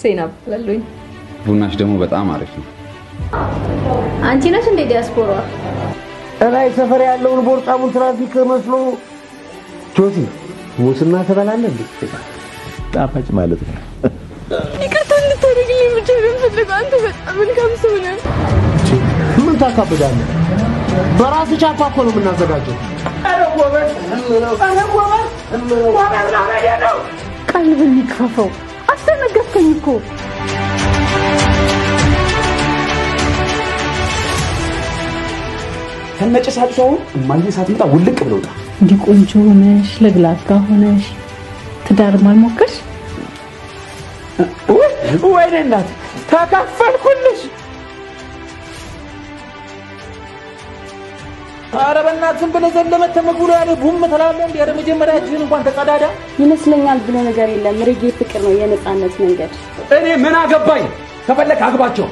ሁሴን አብላለኝ ቡናሽ ደግሞ በጣም አሪፍ ነው አንቺ ነሽ እንደ ዲያስፖራ ላይ ሰፈር ያለውን ቦርጣሙን ትራፊክ መስሎ ጆሲ ሙስና ተበላለ ጣፋጭ ማለት ነው ይቅርታ እንድታደርግልኝ ብቻ ነው የምፈልገው አንተ በጣም መልካም ሰው ነህ ምን ታካብዳለህ በራስ ቻፓ እኮ ነው የምናዘጋጀው አረ ጎበዝ ነው ቀልብን ይክፈፈው አስተነገርከኝ እኮ ከነጨሳጭው ማግኘት ሳትመጣ ውልቅ ብለውታ እንዲ ቆንጆ ሆነሽ ለግላጋ ሆነሽ ትዳር ማልሞከሽ ወይ እናት ተከፈልኩልሽ አረ በእናትህ ብለ ዘለመተ መግቡሎ ያለ ቡም ተላለ እንደ ያረ መጀመሪያ እጅህን እንኳን ተቀዳዳ ይመስለኛል ብሎ ነገር የለም ርጌ ፍቅር ነው የነጻነት መንገድ እኔ ምን አገባኝ ከፈለክ አግባቸው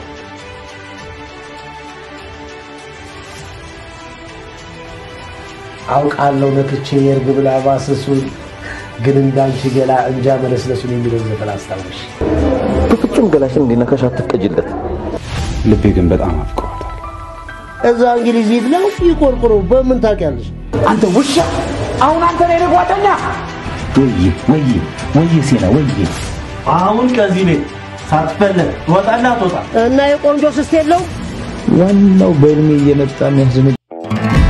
አውቃለሁ ነክቼ የርግብላ ባሰሱን ግን እንዳንቺ ገላ እንጃ መለስለሱን የሚለው ዘተላስታውሽ በፍጹም ገላሽን እንዲነካሽ አትፍቀጂለት ልቤ ግን በጣም አፍቅሯታል እዛ እንግሊዝ ይብላው ይቆርቆሮ በምን ታውቂያለሽ አንተ ውሻ አሁን አንተ ነህ ጓደኛ ወይ ሲና ወይ አሁን ከዚህ ቤት ሳትፈልግ ወጣና ተወጣ እና የቆንጆ ስስት የለው ዋናው በእድሜ እየመጣ የሚያስደንቅ